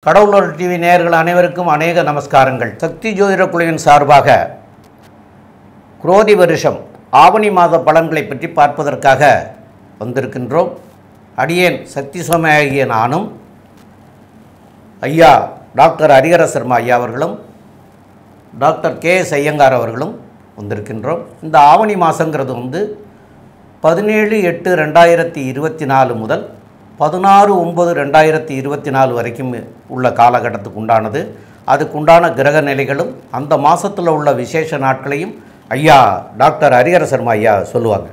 கடவுளர் TV நேயர்கள் அனைவருக்கும் அநேக நமஸ்காரங்கள். சக்தி ஜோதிட குழுவின் சார்பாக குரோதி வருஷம் ஆவணி மாத பலன்களை பற்றி பார்ப்பதற்காக வந்திருக்கின்றோம். அடியேன் சக்தி சோமையாகிய நானும் ஐயா டாக்டர் ஹரிஹர சர்மா ஐயா அவர்களும் டாக்டர் கே.எஸ். ஐயங்கார் அவர்களும் வந்திருக்கின்றோம். இந்த ஆவணி மாதங்கிறது 17/8/2024 முதல் 16/9/2024 வரைக்கும் உள்ள காலகட்டத்துக்கு உண்டானது. அதுக்குண்டான கிரக நிலைகளும் அந்த மாதத்தில் உள்ள விசேஷ நாட்களையும் ஐயா டாக்டர் ஹரிஹர சர்மா ஐயா சொல்லுவாங்க.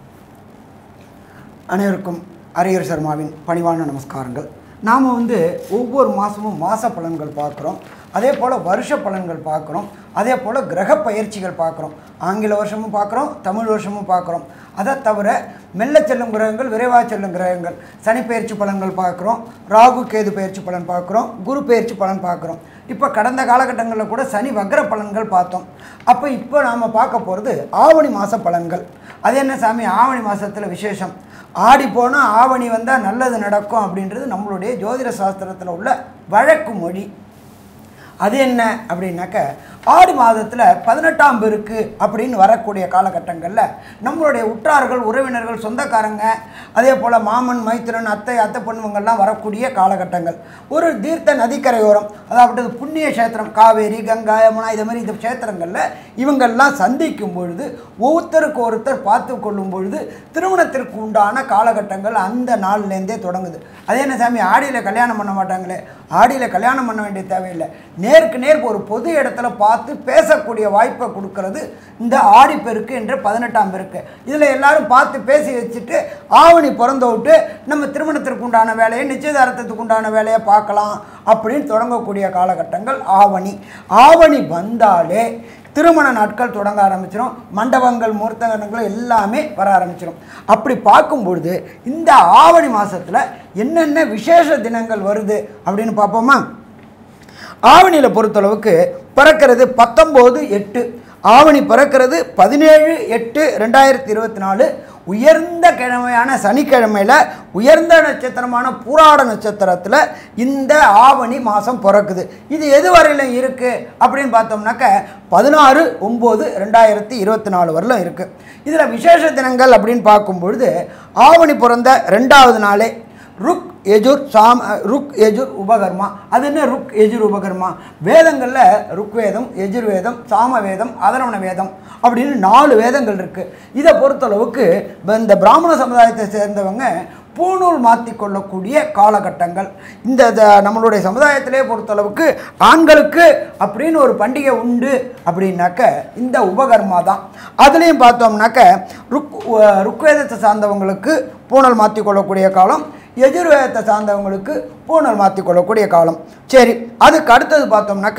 அனைவருக்கும் ஹரிஹர சர்மாவின் பணிவான நமஸ்காரங்கள். நாம் ஒவ்வொரு மாதமும் மாத பலன்கள் பார்க்குறோம், அதே போல் வருஷ பலன்கள் பார்க்குறோம், அதே போல் கிரக பயிற்சிகள் பார்க்குறோம். ஆங்கில வருஷமும் பார்க்குறோம், தமிழ் வருஷமும் பார்க்குறோம். அதை தவிர மெல்ல செல்லும் கிரகங்கள், விரைவாக செல்லும் கிரகங்கள், சனி பயிற்சி பலன்கள் பார்க்குறோம், ராகு கேது பயிற்சி பலன் பார்க்குறோம், குரு பயிற்சி பலன் பார்க்குறோம். இப்போ கடந்த காலகட்டங்களில் கூட சனி வக்ர பலன்கள் பார்த்தோம். அப்போ இப்போ நாம் பார்க்க போகிறது ஆவணி மாத பலன்கள். அது என்ன சாமி, ஆவணி மாதத்தில் விசேஷம், ஆடி போனால் ஆவணி வந்தால் நல்லது நடக்கும் அப்படின்றது நம்மளுடைய ஜோதிட சாஸ்திரத்தில் உள்ள வழக்கு மொழி. அது என்ன அப்படின்னாக்க, ஆடி மாதத்தில் 18ஆம் பெருக்கு அப்படின்னு வரக்கூடிய காலகட்டங்களில் நம்மளுடைய உற்றார்கள், உறவினர்கள், சொந்தக்காரங்க, அதே போல் மாமன், மைத்திரன், அத்தை பொண்ணுங்கள்லாம் வரக்கூடிய காலகட்டங்கள். ஒரு தீர்த்த நதிக்கரையோரம், அதாவது புண்ணிய கஷேத்திரம், காவேரி, கங்கா, யமுனா, இது மாதிரி இந்த கஷேத்திரங்களில் இவங்கள்லாம் சந்திக்கும் பொழுது, ஒருத்தருக்கு ஒருத்தர் பார்த்து கொள்ளும் பொழுது திருமணத்திற்கு உண்டான காலகட்டங்கள் அந்த நாள்லேருந்தே தொடங்குது. அதே என்ன சாமி, ஆடியில் கல்யாணம் பண்ண மாட்டாங்களே? ஆடியில் கல்யாணம் பண்ண வேண்டிய தேவையில்லை. நேருக்கு நேருக்கு ஒரு பொது இடத்துல பார்த்து பேசக்கூடிய வாய்ப்பை கொடுக்கறது இந்த ஆடிப்பெருக்கு என்ற 18ஆம் பெருக்கு. இதில் எல்லாரும் பார்த்து பேசி வச்சுட்டு ஆவணி பிறந்த விட்டு நம்ம திருமணத்திற்கு உண்டான வேலையை, நிச்சயதார்த்தத்துக்கு உண்டான வேலையை பார்க்கலாம் அப்படின்னு தொடங்கக்கூடிய காலகட்டங்கள் ஆவணி. ஆவணி வந்தாலே திருமண நாட்கள் தொடங்க ஆரம்பிச்சிடும், மண்டபங்கள், முகூர்த்தங்கள் எல்லாமே வர ஆரம்பிச்சிடும். அப்படி பார்க்கும்பொழுது இந்த ஆவணி மாதத்தில் என்னென்ன விசேஷ தினங்கள் வருது அப்படின்னு பார்ப்போமா? ஆவணியில் பொறுத்தளவுக்கு பிறக்கிறது 19/8, ஆவணி பிறக்கிறது 17/8/2024. உயர்ந்த கிழமையான சனிக்கிழமையில் உயர்ந்த நட்சத்திரமான பூராட நட்சத்திரத்தில் இந்த ஆவணி மாதம் பிறக்குது. இது எது வரையிலும் இருக்குது அப்படின்னு பார்த்தோம்னாக்க 16/9/2024 வரலும் இருக்குது. இதில் விசேஷ தினங்கள் அப்படின்னு பார்க்கும்பொழுது ஆவணி பிறந்த 2வது நாளே ருக் யஜுர் உபகர்மா. அது என்ன ருக் யஜுர் உபகர்மா? வேதங்களில் ருக்வேதம், யஜுர்வேதம், சாமவேதம், அதர்வண வேதம் அப்படின்னு 4 வேதங்கள் இருக்குது. இதை பொறுத்தளவுக்கு இந்த பிராமண சமுதாயத்தை சேர்ந்தவங்க பூணூல் மாற்றி கொள்ளக்கூடிய காலகட்டங்கள். இந்த நம்மளுடைய சமுதாயத்திலே பொறுத்தளவுக்கு ஆண்களுக்கு அப்படின்னு ஒரு பண்டிகை உண்டு அப்படின்னாக்க இந்த உபகர்மா தான். அதுலேயும் பார்த்தோம்னாக்க ருக்வேதத்தை சார்ந்தவங்களுக்கு பூணல் மாற்றி கொள்ளக்கூடிய காலம், எஜுர்வேதத்தை சார்ந்தவங்களுக்கு பூணல் மாற்றி கொள்ளக்கூடிய காலம். சரி, அதுக்கு அடுத்தது பார்த்தோம்னாக்க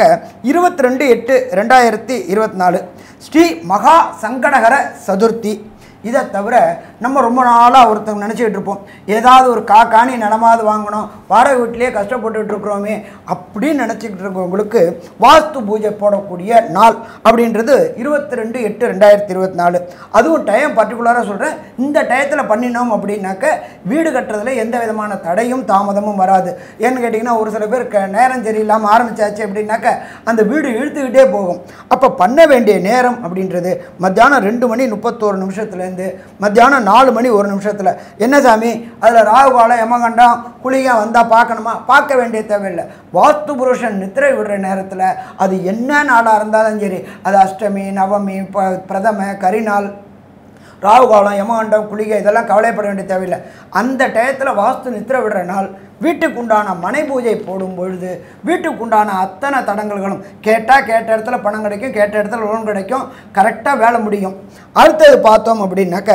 22/8/2024 ஸ்ரீ மகா சங்கடகர சதுர்த்தி. இதை தவிர நம்ம ரொம்ப நாளாக ஒருத்தவங்க நினச்சிக்கிட்டு இருப்போம், ஏதாவது ஒரு காணி நிலமாவது வாங்கணும், வாடகை வீட்டிலே கஷ்டப்பட்டுட்டு இருக்கிறோமே அப்படின்னு நினச்சிக்கிட்டு இருக்கவங்களுக்கு வாஸ்து பூஜை போடக்கூடிய நாள் அப்படின்றது 22/8/2024. அதுவும் டைம் பர்டிகுலராக சொல்கிறேன். இந்த டயத்தில் பண்ணினோம் அப்படின்னாக்க வீடு கட்டுறதுல எந்த விதமான தடையும் தாமதமும் வராது. ஏன்னு கேட்டிங்கன்னா, ஒரு சில பேர் நேரம் சரியில்லாமல் ஆரம்பித்தாச்சு அப்படின்னாக்க அந்த வீடு இழுத்துக்கிட்டே போகும். அப்போ பண்ண வேண்டிய நேரம் அப்படின்றது மத்தியானம் 2:31 மத்தியானம் 4:01. என்ன சாமி, அதில் ராகுகாலம், யமகண்டம், குளிகை வந்தால் பார்க்கணுமா? பார்க்க வேண்டிய தேவையில்லை. வாஸ்து புருஷன் நித்திரை விடுற நேரத்தில் அது என்ன நாளாக இருந்தாலும் சரி, அது அஷ்டமி, நவமி, பிரதம, கரிநாள், ராகுகாலம், யமகண்டம், குளிகை இதெல்லாம் கவலைப்பட வேண்டிய தேவையில்லை. அந்த டயத்தில் வாஸ்து நித்திரை விடுற நாள் வீட்டுக்குண்டான மனை பூஜை போடும் பொழுது வீட்டுக்குண்டான அத்தனை தடங்கல்களும் கேட்ட இடத்துல பணம் கிடைக்கும், கேட்ட இடத்துல லோன் கிடைக்கும், கரெக்டாக வேலை முடியும். அடுத்தது பார்த்தோம் அப்படின்னாக்க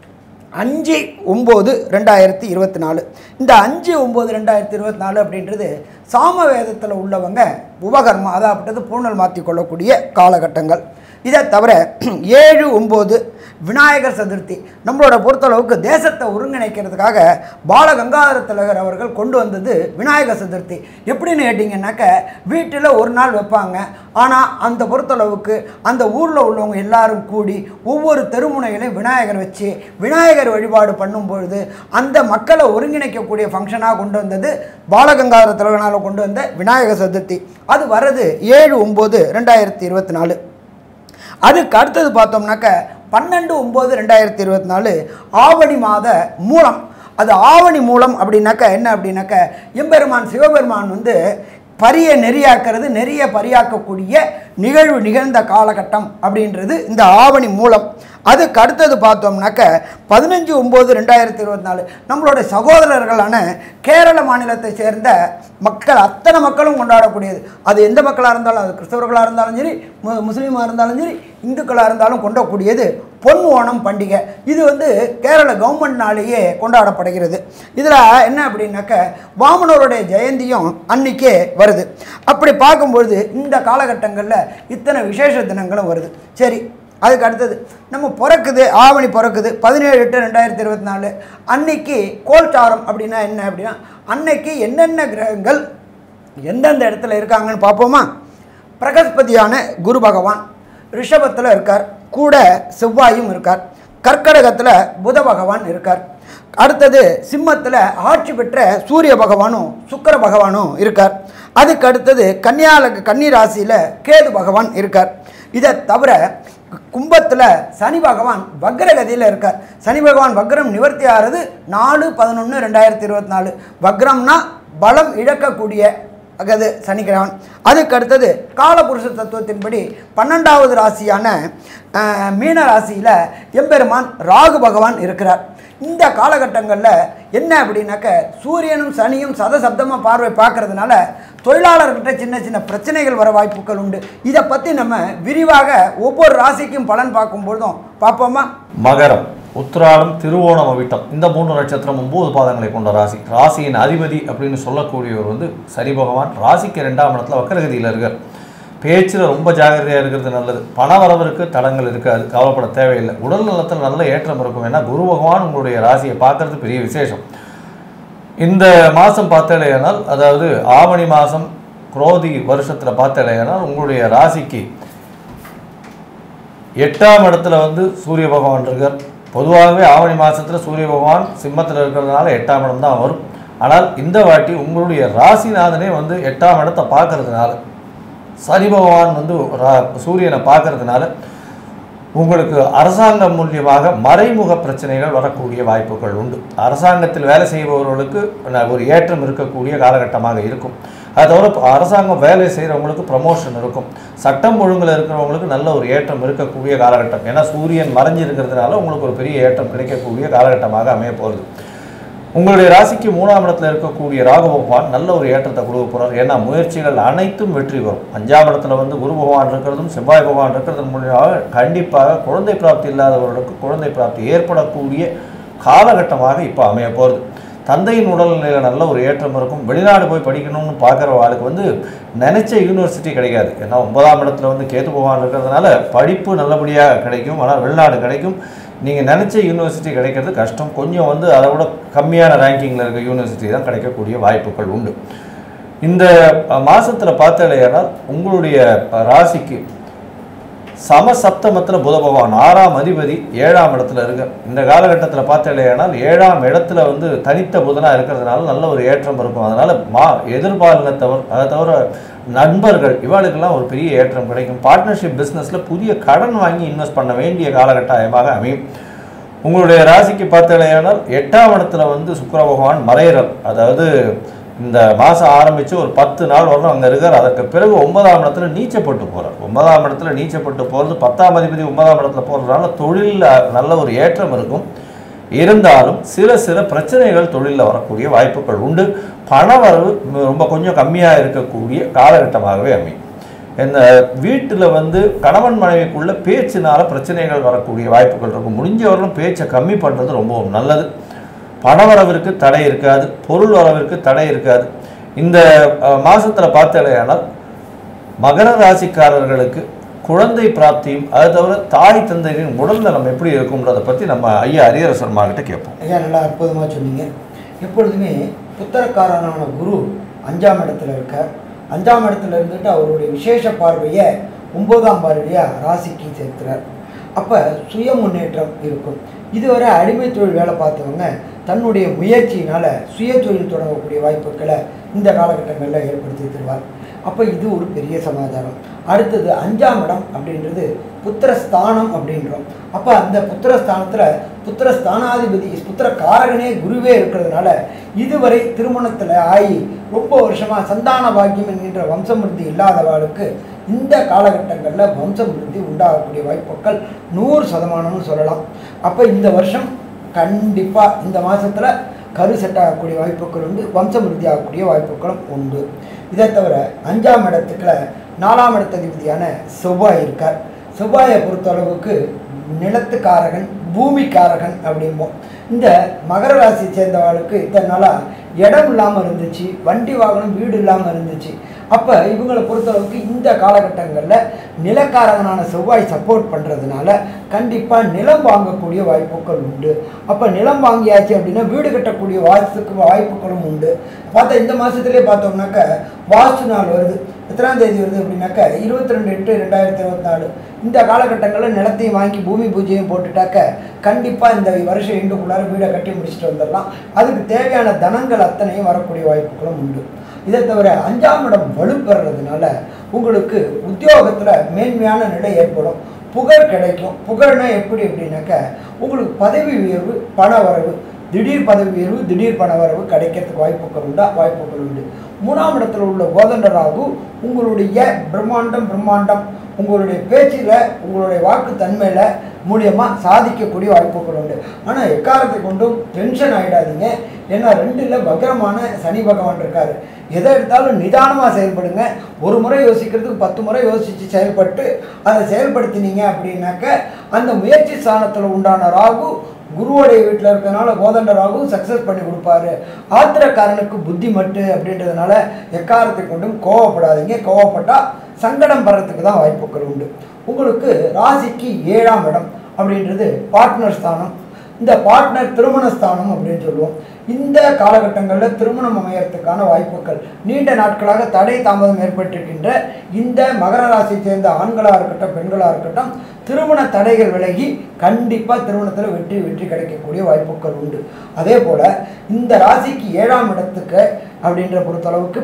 5/9/2024. இந்த 5/9/2024 அப்படின்றது சாமவேதத்தில் உள்ளவங்க உபகர்மா, அதாவது பூணல் மாற்றி கொள்ளக்கூடிய காலகட்டங்கள். இதை தவிர 7/9 விநாயகர் சதுர்த்தி. நம்மளோட பொறுத்தளவுக்கு தேசத்தை ஒருங்கிணைக்கிறதுக்காக பாலகங்காதர திலகர் அவர்கள் கொண்டு வந்தது விநாயகர் சதுர்த்தி. எப்படின்னு கேட்டிங்கன்னாக்க வீட்டில் ஒரு நாள் வைப்பாங்க. ஆனால் அந்த பொறுத்தளவுக்கு அந்த ஊரில் உள்ளவங்க எல்லாரும் கூடி ஒவ்வொரு தெருமுனைகளையும் விநாயகர் வச்சு விநாயகர் வழிபாடு பண்ணும்பொழுது அந்த மக்களை ஒருங்கிணைக்கக்கூடிய ஃபங்க்ஷனாக கொண்டு வந்தது பாலகங்காதர திலகனால் கொண்டு வந்த விநாயகர் சதுர்த்தி. அது வர்றது 7/9/2024. அதுக்கு அடுத்தது பார்த்தோம்னாக்க 12/9/2024 ஆவணி மாத மூலம். அது ஆவணி மூலம் அப்படின்னாக்க என்ன அப்படின்னாக்க எம்பெருமான் சிவபெருமான் வந்து பரிய நெறியாக்கிறது, நெறிய பரியாக்கக்கூடிய நிகழ்வு நிகழ்ந்த காலகட்டம் அப்படின்றது இந்த ஆவணி மூலம். அதுக்கு அடுத்தது பார்த்தோம்னாக்க 15/9/2024 நம்மளோட சகோதரர்களான கேரள மாநிலத்தை சேர்ந்த மக்கள் அத்தனை மக்களும் கொண்டாடக்கூடியது. அது எந்த மக்களாக இருந்தாலும், அது கிறிஸ்தவர்களாக இருந்தாலும் சரி, முஸ்லீமாக இருந்தாலும் சரி, இந்துக்களாக இருந்தாலும் கொண்டாடக்கூடியது பொன் ஓணம் பண்டிகை. இது வந்து கேரள கவர்மெண்ட்னாலேயே கொண்டாடப்படுகிறது. இதில் என்ன அப்படின்னாக்க வாமனருடைய ஜெயந்தியும் அன்னைக்கே வருது. அப்படி பார்க்கும்பொழுது இந்த காலகட்டங்களில் இத்தனை விசேஷ தினங்களும் வருது. சரி, அதுக்கு அடுத்தது நம்ம பிறக்குது, ஆவணி பிறக்குது 17/8/2024. அன்னைக்கு கோல்சாரம் அப்படின்னா என்ன அப்படின்னா அன்னைக்கு என்னென்ன கிரகங்கள் எந்தெந்த இடத்துல இருக்காங்கன்னு பார்ப்போமா. பிரகஸ்பதியான குரு பகவான் ரிஷபத்தில் இருக்கார், கூட செவ்வாயும் இருக்கார். கர்க்கடகத்தில் புத பகவான் இருக்கார். அடுத்தது சிம்மத்தில் ஆட்சி பெற்ற சூரிய பகவானும் சுக்கிர பகவானும் இருக்கார். அதுக்கு அடுத்தது கன்னி ராசியில் கேது பகவான் இருக்கார். இதை தவிர கும்பத்தில் சனி பகவான் வக்ரகதியில் இருக்கார். சனி பகவான் வக்ரம் நிவர்த்தி ஆகிறது 4/11/2024. வக்ரம்னா பலம் இழக்கக்கூடிய அது சனிக்கிழவன். அதுக்கு அடுத்தது காலபுருஷ தத்துவத்தின்படி 12வது ராசியான மீன ராசியில் எம்பெருமான் ராகு பகவான் இருக்கிறார். இந்த காலகட்டங்களில் என்ன அப்படின்னாக்க சூரியனும் சனியும் சதசப்தமாக பார்வை பார்க்கறதுனால தொழிலாளர்கிட்ட சின்ன சின்ன பிரச்சனைகள் வர வாய்ப்புகள் உண்டு. இதை பற்றி நம்ம விரிவாக ஒவ்வொரு ராசிக்கும் பலன் பார்க்கும்பொழுதும் பார்ப்போமா. மகரம், உத்திராடம், திருவோணம், அவிட்டம் இந்த 3 நட்சத்திரம் 9 பாதங்களை கொண்ட ராசி. ராசியின் அதிபதி அப்படின்னு சொல்லக்கூடியவர் வந்து சனி பகவான். ராசிக்கு 2ஆம் இடத்துல வக்கரகதியில் இருக்கார். பேச்சில் ரொம்ப ஜாகிரதையாக இருக்கிறது நல்லது. பண வரவருக்கு தடங்கள் இருக்காது, கவலைப்பட தேவையில்லை. உடல் நலத்தில் நல்ல ஏற்றம் இருக்கும். ஏன்னா குரு பகவான் உங்களுடைய ராசியை பார்க்கறது பெரிய விசேஷம். இந்த மாதம் பார்த்தேனால், அதாவது ஆவணி மாதம் குரோதி வருஷத்தில் பார்த்தேனால் உங்களுடைய ராசிக்கு 8ஆம் இடத்துல வந்து சூரிய பகவான் இருக்கார். பொதுவாகவே ஆவணி மாதத்தில் சூரிய பகவான் சிம்மத்தில் இருக்கிறதுனால 8ஆம் இடம் தான் வரும். ஆனால் இந்த வாட்டி உங்களுடைய ராசிநாதனே வந்து 8ஆம் இடத்தை பார்க்கறதுனால, சனி பகவான் வந்து சூரியனை பார்க்கறதுனால உங்களுக்கு அரசாங்கம் மூலியமாக மறைமுக பிரச்சனைகள் வரக்கூடிய வாய்ப்புகள் உண்டு. அரசாங்கத்தில் வேலை செய்பவர்களுக்கு ஒரு ஏற்றம் இருக்கக்கூடிய காலகட்டமாக இருக்கும். அதை தவிர அரசாங்கம் வேலை செய்கிறவங்களுக்கு ப்ரமோஷன் இருக்கும். சட்டம் ஒழுங்கில் இருக்கிறவங்களுக்கு நல்ல ஒரு ஏற்றம் இருக்கக்கூடிய காலகட்டம். ஏன்னா சூரியன் மறைஞ்சி இருக்கிறதுனால உங்களுக்கு ஒரு பெரிய ஏற்றம் கிடைக்கக்கூடிய காலகட்டமாக அமைய போகுது. உங்களுடைய ராசிக்கு 3ஆம் இடத்துல இருக்கக்கூடிய ராகு பகவான் நல்ல ஒரு ஏற்றத்தை கொடுக்க போகிறார். ஏன்னா முயற்சிகள் அனைத்தும் வெற்றி பெறும். 5ஆம் இடத்துல வந்து குரு பகவான் இருக்கிறதும் செவ்வாய் பகவான் இருக்கிறதன் மூலியமாக கண்டிப்பாக குழந்தை பிராப்தி இல்லாதவர்களுக்கு குழந்தை பிராப்தி ஏற்படக்கூடிய காலகட்டமாக இப்போ அமைய போகிறது. தந்தையின் உடல்நிலையில் நல்ல ஒரு ஏற்றம் இருக்கும். வெளிநாடு போய் படிக்கணும்னு பார்க்குற ஆளுக்கு வந்து நினச்ச யூனிவர்சிட்டி கிடைக்காது. ஏன்னா 9ஆம் இடத்துல வந்து கேது பகவான் இருக்கிறதுனால படிப்பு நல்லபடியாக கிடைக்கும். ஆனால் வெளிநாடு கிடைக்கும். நீங்கள் நினச்ச யூனிவர்சிட்டி கிடைக்கிறது கஷ்டம். கொஞ்சம் வந்து அதை விட கம்மியான ரேங்கிங்கில் இருக்க யூனிவர்சிட்டி தான் கிடைக்கக்கூடிய வாய்ப்புகள் உண்டு. இந்த மாதத்தில் பார்த்தலையானால் உங்களுடைய ராசிக்கு சமசப்தமத்தில் புத பகவான் 6ஆம் அதிபதி 7ஆம் இடத்துல இருக்கு. இந்த காலகட்டத்தில் பார்த்தலையானால் 7ஆம் இடத்துல வந்து தனித்த புதனாக இருக்கிறதுனால நல்ல ஒரு ஏற்றம் இருக்கும். அதனால் எதிர்பாலினத்தவர், அதை தவிர நண்பர்கள், இவாளுக்கெல்லாம் ஒரு பெரிய ஏற்றம் கிடைக்கும். பார்ட்னர்ஷிப் பிஸ்னஸில் புதிய கடன் வாங்கி இன்வெஸ்ட் பண்ண வேண்டிய காலகட்டமாக அமையும். உங்களுடைய ராசிக்கு பார்த்தலையானால் 8ஆம் இடத்துல வந்து சுக்கிர பகவான் மறையிறல், அதாவது இந்த மாதம் ஆரம்பித்து ஒரு 10 நாள் வரணும் அங்கே இருக்கார். அதற்கு பிறகு 9ஆம் இடத்துல நீச்சப்பட்டு போகிறார். 9ஆம் இடத்துல நீச்சப்பட்டு போகிறது 10ஆம் அதிபதி 9ஆம் இடத்துல போகிறதுனால தொழிலில் நல்ல ஒரு ஏற்றம் இருக்கும். இருந்தாலும் சில பிரச்சனைகள் தொழிலில் வரக்கூடிய வாய்ப்புகள் உண்டு. பண வரவு ரொம்ப கொஞ்சம் கம்மியாக இருக்கக்கூடிய காலகட்டமாகவே அமையும். இந்த வீட்டில் வந்து கணவன் மனைவிக்குள்ள பேச்சினால பிரச்சனைகள் வரக்கூடிய வாய்ப்புகள் இருக்கும். முடிஞ்சவர்களும் பேச்சை கம்மி பண்ணுறது ரொம்ப நல்லது. பண வரவிற்கு தடை இருக்காது, பொருள் வரவிற்கு தடை இருக்காது. இந்த மாதத்தில் பார்த்தலையானால் மகர ராசிக்காரர்களுக்கு குழந்தை பிராப்தியும் அதை தவிர தாய் தந்தையின் உடல் நலம் எப்படி இருக்கும்ன்றதை பற்றி நம்ம ஐயா ஹரிஹர சர்மா கிட்ட கேட்போம். ஐயா நல்லா அற்புதமாக சொன்னீங்க. எப்பொழுதுமே புத்திரக்காரனான குரு 5ஆம் இடத்துல இருக்கார். 5ஆம் இடத்துல இருந்துட்டு அவருடைய விசேஷ பார்வையை 9ஆம் பார்வையாக ராசிக்கு சேர்க்கிறார். அப்போ சுய முன்னேற்றம் இருக்கும். இதுவரை அடிமை தொழில் வேலை பார்த்தவங்க தன்னுடைய முயற்சியினால் சுய தொழில் தொடங்கக்கூடிய வாய்ப்புகளை இந்த காலகட்டங்களில் ஏற்படுத்தி தருவார். அப்போ இது ஒரு பெரிய சமாச்சாரம். அடுத்தது 5ஆம் இடம் அப்படின்றது புத்திரஸ்தானம் அப்படின்றோம். அப்போ அந்த புத்திரஸ்தானத்தில் புத்திரஸ்தானாதிபதி புத்திரக்காரகனே குருவே இருக்கிறதுனால இதுவரை திருமணத்தில் ஆகி ரொம்ப வருஷமாக சந்தான பாக்கியம் என்கின்ற வம்சமிருத்தி இல்லாதவர்களுக்கு இந்த காலகட்டங்களில் வம்சமிருத்தி உண்டாகக்கூடிய வாய்ப்புகள் 100% சொல்லலாம். அப்போ இந்த வருஷம் கண்டிப்பாக இந்த மாதத்தில் கரு செட் ஆகக்கூடிய வாய்ப்புகள் உண்டு, வம்சமிருத்தி ஆகக்கூடிய வாய்ப்புகளும் உண்டு. இதை தவிர 5ஆம் இடத்துக்குள்ள 4ஆம் இடத்ததிபதியான செவ்வாய் இருக்கார். செவ்வாயை பொறுத்தளவுக்கு நிலத்துக்காரகன் பூமிக்காரகன் அப்படிம்போம். இந்த மகர ராசியை சேர்ந்தவர்களுக்கு இத்தனை நாளாக இடம் இல்லாமல் இருந்துச்சு, வண்டி வாகனம் வீடு இல்லாமல் இருந்துச்சு. அப்போ இவங்களை பொறுத்தளவுக்கு இந்த காலகட்டங்களில் நிலக்காரகனான செவ்வாய் சப்போர்ட் பண்ணுறதுனால கண்டிப்பாக நிலம் வாங்கக்கூடிய வாய்ப்புகள் உண்டு. அப்போ நிலம் வாங்கியாச்சு அப்படின்னா வீடு கட்டக்கூடிய வாய்ப்புகளும் உண்டு. பார்த்தா இந்த மாதத்துலேயே பார்த்தோம்னாக்க வாஸ்து நாள் வருது. எத்தனாம் தேதி வருது அப்படின்னாக்க 22/8/2024. இந்த காலகட்டங்களில் நிலத்தையும் வாங்கி பூமி பூஜையும் போட்டுட்டாக்க கண்டிப்பாக இந்த வருஷம் எண்டுக்குள்ளார வீடை கட்டி முடிச்சுட்டு வந்துடலாம். அதுக்கு தேவையான தனங்கள் அத்தனையும் வரக்கூடிய வாய்ப்புகளும் உண்டு. இதை தவிர 5ஆம் இடம் வலுப்பெறதுனால உங்களுக்கு உத்தியோகத்தில் மேன்மையான நிலை ஏற்படும், புகழ் கிடைக்கும். புகழ்னா எப்படி அப்படின்னாக்க உங்களுக்கு பதவி உயர்வு, பண வரவு, திடீர் பதவி உயர்வு, திடீர் பண வரவு கிடைக்கிறதுக்கு வாய்ப்புகள் உண்டு. 3ஆம் இடத்துல உள்ள கோதண்ட ராகு உங்களுடைய பிரம்மாண்டம் உங்களுடைய பேச்சில் உங்களுடைய வாக்கு தன்மையில் மூலியமாக சாதிக்கக்கூடிய வாய்ப்புகள் உண்டு. ஆனால் எக்காலத்தை கொண்டும் டென்ஷன் ஆகிடாதீங்க. ஏன்னா 2ல் வக்ரமான சனி பகவான் இருக்கார். எதை எடுத்தாலும் நிதானமாக செயல்படுங்க. ஒரு முறை யோசிக்கிறதுக்கு 10 முறை யோசித்து செயல்பட்டு அதை செயல்படுத்தினீங்க அப்படின்னாக்க அந்த முயற்சி ஸ்தானத்தில் உண்டான ராகு குருவோடைய வீட்டில் இருக்கிறதுனால கோதண்ட ராகு சக்ஸஸ் பண்ணி கொடுப்பாரு. ஆத்திரக்காரனுக்கு புத்தி மட்டு அப்படின்றதுனால எக்காரத்தை கொண்டும் கோவப்படாதீங்க. கோவப்பட்டால் சங்கடம் படுறதுக்கு தான் வாய்ப்புகள் உண்டு. உங்களுக்கு ராசிக்கு 7ஆம் இடம் அப்படின்றது பார்ட்னர் ஸ்தானம். இந்த பார்ட்னர் திருமண ஸ்தானம் அப்படின்னு சொல்லுவோம். இந்த காலகட்டங்களில் திருமணம் அமையறதுக்கான வாய்ப்புகள் நீண்ட நாட்களாக தடை தாமதம் ஏற்பட்டிருக்கின்ற இந்த மகர ராசியை சேர்ந்த ஆண்களாக இருக்கட்டும் பெண்களாக இருக்கட்டும் திருமண தடைகள் விலகி கண்டிப்பாக திருமணத்தில் வெற்றி கிடைக்கக்கூடிய வாய்ப்புகள் உண்டு. அதே போல் இந்த ராசிக்கு 7ஆம் இடத்துக்கு அப்படின்ற பொறுத்தளவுக்கு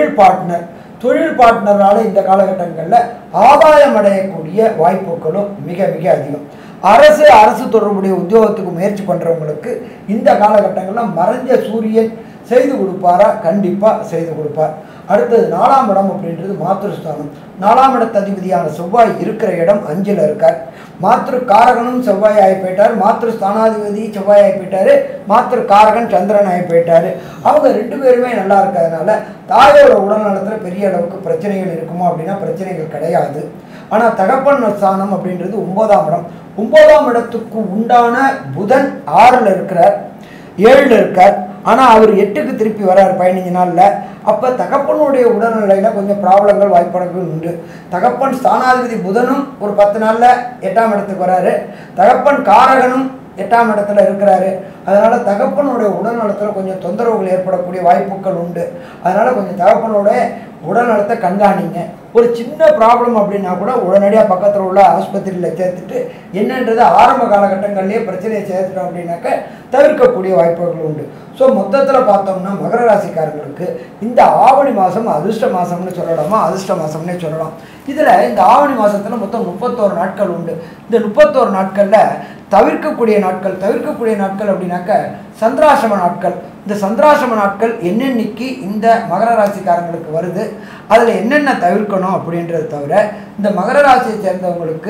தொழில் பார்ட்னரால் இந்த காலகட்டங்களில் ஆதாயம் அடையக்கூடிய வாய்ப்புகளும் மிக மிக அதிகம். அரசு தொடர்புடைய உத்தியோகத்துக்கு முயற்சி பண்ணுறவங்களுக்கு இந்த காலகட்டங்களில் மறைஞ்ச சூரியன் செய்து கொடுப்பாரா? கண்டிப்பாக செய்து கொடுப்பார். அடுத்தது 4ஆம் இடம் அப்படின்றது மாத்ருஸ்தானம். 4ஆம் இடத்த அதிபதியான செவ்வாய் இருக்கிற இடம் 5ல் இருக்கார். மாத்ரு காரகனும் செவ்வாய் ஆகி போயிட்டார், மாத்ரு ஸ்தானாதிபதி செவ்வாய் ஆகி போயிட்டாரு, மாத்ரு காரகன் சந்திரன் ஆகி போயிட்டாரு. அவங்க 2 பேருமே நல்லா இருக்கிறதுனால தாயோட உடல்நலத்தில் பெரிய அளவுக்கு பிரச்சனைகள் இருக்குமோ அப்படின்னா பிரச்சனைகள் கிடையாது. ஆனால் தகப்பன் ஸ்தானம் அப்படின்றது 9ஆம் இடம். 9ஆம் இடத்துக்கு உண்டான புதன் 6ல் இருக்கிறார், 7ல் இருக்கார். ஆனால் அவர் 8க்கு திருப்பி வரார் 15 நாளில். அப்போ தகப்பனுடைய உடல்நிலையில் கொஞ்சம் ப்ராப்ளங்கள் வாய்ப்புகள் உண்டு. தகப்பன் ஸ்தானாதிபதி புதனும் ஒரு 10 நாளில் 8ஆம் இடத்துக்கு வராரு. தகப்பன் காரகனும் 8ஆம் இடத்துல இருக்கிறாரு. அதனால் தகப்பனுடைய உடல்நலத்தில் கொஞ்சம் தொந்தரவுகள் ஏற்படக்கூடிய வாய்ப்புகள் உண்டு. அதனால் கொஞ்சம் தகப்பனோட உடல்நலத்தை கண்காணிங்க. ஒரு சின்ன ப்ராப்ளம் அப்படின்னா கூட உடனடியாக பக்கத்தில் உள்ள ஆஸ்பத்திரியில் சேர்த்துட்டு என்னன்றது ஆரம்ப காலகட்டங்கள்லேயே பிரச்சனையை சேர்த்துட்டோம் அப்படின்னாக்க தவிர்க்கக்கூடிய வாய்ப்புகள் உண்டு. ஸோ மொத்தத்தில் பார்த்தோம்னா மகர ராசிக்காரங்களுக்கு இந்த ஆவணி மாதம் அதிர்ஷ்ட மாதம்னு சொல்லலாமா, அதிர்ஷ்ட மாதம்னே சொல்லலாம். இதில் இந்த ஆவணி மாதத்தில் மொத்தம் 31 நாட்கள் உண்டு. இந்த 31 நாட்களில் தவிர்க்கக்கூடிய நாட்கள் அப்படின்னாக்க சந்திராசிரம நாட்கள். இந்த சந்திராசிரம நாட்கள் என்னென்னைக்கு இந்த மகர ராசிக்காரங்களுக்கு வருது, அதில் என்னென்ன தவிர்க்கணும் அப்படின்றத தவிர இந்த மகர ராசியை சேர்ந்தவங்களுக்கு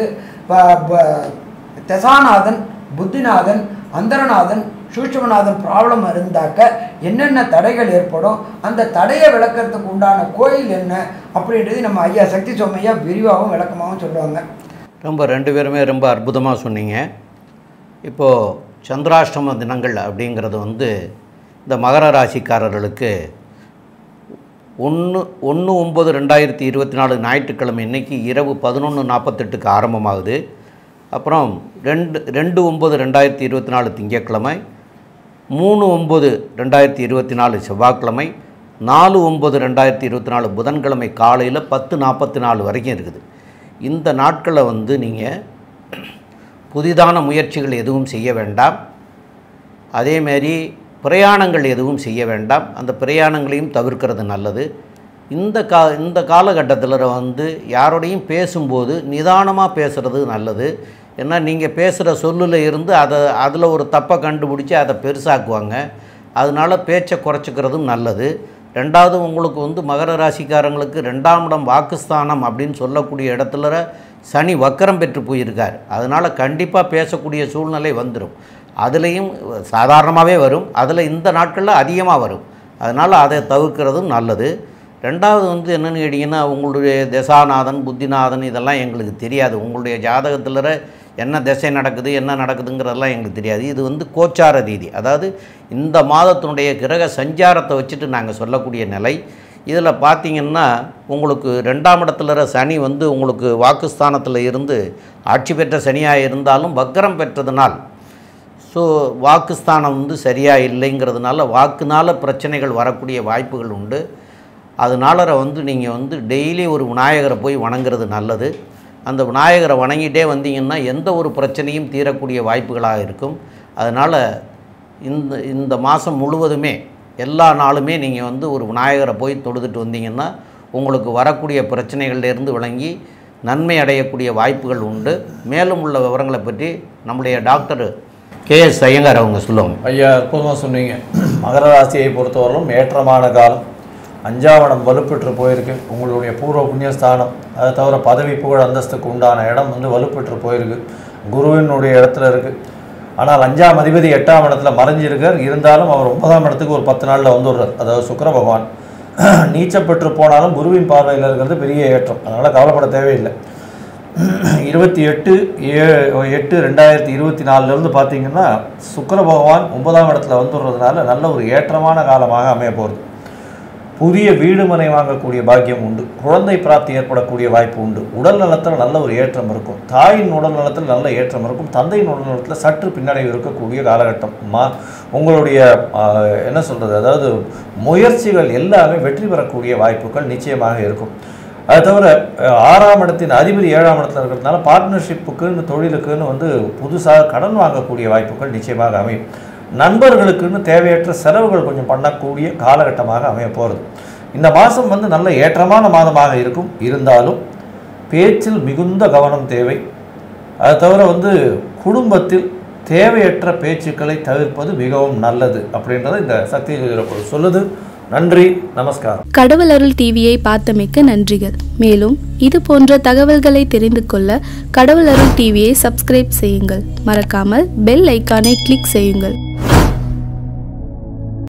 தசாநாதன், புத்திநாதன், அந்தரநாதன், சூட்சுமநாதன் ப்ராப்ளம் இருந்தாக்க என்னென்ன தடைகள் ஏற்படும், அந்த தடையை விளக்கிறதுக்கு உண்டான கோயில் என்ன அப்படின்றது நம்ம ஐயா சக்தி சோமையா விரிவாகவும் விளக்கமாகவும் சொல்லுவாங்க. ரொம்ப 2 பேருமே ரொம்ப அற்புதமாக சொன்னீங்க. இப்போது சந்திராஷ்டம தினங்கள் அப்படிங்கிறது இந்த மகர ராசிக்காரர்களுக்கு 1/9/2024 ஞாயிற்றுக்கிழமை இன்னைக்கு இரவு 11:48க்கு ஆரம்பமாகுது. அப்புறம் 2/9/2024 திங்கட்கிழமை, 3/9/2024 செவ்வாய்க்கிழமை, 4/9/2024 புதன்கிழமை காலையில் 10:44 வரைக்கும் இருக்குது. இந்த நாட்களை வந்து நீங்கள் புதிதான முயற்சிகள் எதுவும் செய்ய வேண்டாம். அதேமாரி பிரயாணங்கள் எதுவும் செய்ய வேண்டாம். அந்த பிரயாணங்களையும் தவிர்க்கிறது நல்லது. இந்த காலகட்டத்தில் வந்து யாரோடையும் பேசும்போது நிதானமாக பேசுகிறது நல்லது. ஏன்னா நீங்கள் பேசுகிற சொல்லில் இருந்து அதில் ஒரு தப்பை கண்டுபிடிச்சி அதை பெருசாக்குவாங்க. அதனால் பேச்சை குறைச்சிக்கிறதும் நல்லது. ரெண்டாவது, உங்களுக்கு வந்து மகர ராசிக்காரங்களுக்கு 2ஆம் இடம் வாக்குஸ்தானம் அப்படின்னு சொல்லக்கூடிய இடத்துல சனி வக்கரம் பெற்று போயிருக்கார். அதனால் கண்டிப்பாக பேசக்கூடிய சூழ்நிலை வந்துடும். அதுலேயும் சாதாரணமாகவே வரும், அதில் இந்த நாட்களில் அதிகமாக வரும். அதனால் அதை தவிர்க்கிறதும் நல்லது. ரெண்டாவது வந்து என்னென்னு கேட்டிங்கன்னா, உங்களுடைய தசாநாதன் புத்திநாதன் இதெல்லாம் எங்களுக்கு தெரியாது. உங்களுடைய ஜாதகத்தில் என்ன திசை நடக்குது என்ன நடக்குதுங்கிறதெல்லாம் எங்களுக்கு தெரியாது. இது வந்து கோச்சார ரீதி, அதாவது இந்த மாதத்தினுடைய கிரக சஞ்சாரத்தை வச்சுட்டு நாங்கள் சொல்லக்கூடிய நிலை. இதில் பார்த்திங்கன்னா உங்களுக்கு 2ஆம் இடத்துல சனி வந்து உங்களுக்கு வாக்குஸ்தானத்தில் இருந்து ஆட்சி பெற்ற சனியாக இருந்தாலும் வக்கரம் பெற்றதுனால் ஸோ வாக்குஸ்தானம் வந்து சரியாக இல்லைங்கிறதுனால வாக்குனால் பிரச்சனைகள் வரக்கூடிய வாய்ப்புகள் உண்டு. அதனால வந்து நீங்கள் வந்து டெய்லி ஒரு விநாயகரை போய் வணங்குறது நல்லது. அந்த விநாயகரை வணங்கிட்டே வந்தீங்கன்னா எந்த ஒரு பிரச்சனையும் தீரக்கூடிய வாய்ப்புகளாக இருக்கும். அதனால் இந்த மாதம் முழுவதுமே எல்லா நாளுமே நீங்கள் வந்து ஒரு விநாயகரை போய் தொழுதுட்டு வந்தீங்கன்னா உங்களுக்கு வரக்கூடிய பிரச்சனைகள்லேருந்து விளங்கி நன்மை அடையக்கூடிய வாய்ப்புகள் உண்டு. மேலும் உள்ள விவரங்களை பற்றி நம்முடைய டாக்டர் KS ஐயங்கார் அவங்க சொல்லுவாங்க. ஐயா, அற்புதமாக சொன்னீங்க. மகர ராசியை பொறுத்தவரையிலும் ஏற்றமான காலம். 5ஆம் இடம் வலுப்பெற்று போயிருக்கு. உங்களுடைய பூர்வ புண்ணியஸ்தானம், அதை தவிர பதவி புகழ் அந்தஸ்துக்கு உண்டான இடம் வந்து வலுப்பெற்று போயிருக்கு. குருவினுடைய இடத்துல இருக்குது. ஆனால் 5ஆம் அதிபதி 8ஆம் இடத்துல மறைஞ்சிருக்கார். இருந்தாலும் அவர் 9ஆம் இடத்துக்கு ஒரு 10 நாளில் வந்துடுறார். அதாவது சுக்கிர பகவான் நீச்சப்பெற்று போனாலும் குருவின் பார்வையில் இருக்கிறது பெரிய ஏற்றம். அதனால் கவலைப்பட தேவையில்லை. 28/8/2024 பார்த்தீங்கன்னா சுக்கிர பகவான் 9ஆம் இடத்துல வந்துடுறதுனால நல்ல ஒரு ஏற்றமான காலமாக அமைய போகிறது. புதிய வீடு மனை வாங்கக்கூடிய பாக்கியம் உண்டு. குழந்தை பிராப்தி ஏற்படக்கூடிய வாய்ப்பு உண்டு. உடல் நலத்தில் நல்ல ஒரு ஏற்றம் இருக்கும். தாயின் உடல் நலத்தில் நல்ல ஏற்றம் இருக்கும். தந்தையின் உடல் நலத்தில் சற்று பின்னடைவு இருக்கக்கூடிய காலகட்டம். உங்களுடைய என்ன சொல்கிறது, அதாவது முயற்சிகள் எல்லாமே வெற்றி பெறக்கூடிய வாய்ப்புகள் நிச்சயமாக இருக்கும். அது தவிர 6ஆம் இடத்தின் அதிபதி 7ஆம் இடத்துல இருக்கிறதுனால பார்ட்னர்ஷிப்புக்குன்னு தொழிலுக்குன்னு வந்து புதுசாக கடன் வாங்கக்கூடிய வாய்ப்புகள் நிச்சயமாக அமையும். நண்பர்களுக்குன்னு தேவையற்ற செலவுகள் கொஞ்சம் பண்ணக்கூடிய காலகட்டமாக அமைய போகிறது. இந்த மாதம் வந்து நல்ல ஏற்றமான மாதமாக இருக்கும். இருந்தாலும் பேச்சில் மிகுந்த கவனம் தேவை. அதை தவிர வந்து குடும்பத்தில் தேவையற்ற பேச்சுக்களை தவிர்ப்பது மிகவும் நல்லது அப்படின்றத இந்த சக்தி ஜோதிடர் சொல்லுது. நன்றி, நமஸ்காரம். கடவுள் அருள் டிவியை பார்த்தமைக்கு நன்றிகள். மேலும் இது போன்ற தகவல்களை தெரிந்து கொள்ள கடவுள் அருள் டிவியை சப்ஸ்கிரைப் செய்யுங்கள். மறக்காமல் பெல் ஐக்கானை கிளிக் செய்யுங்கள்.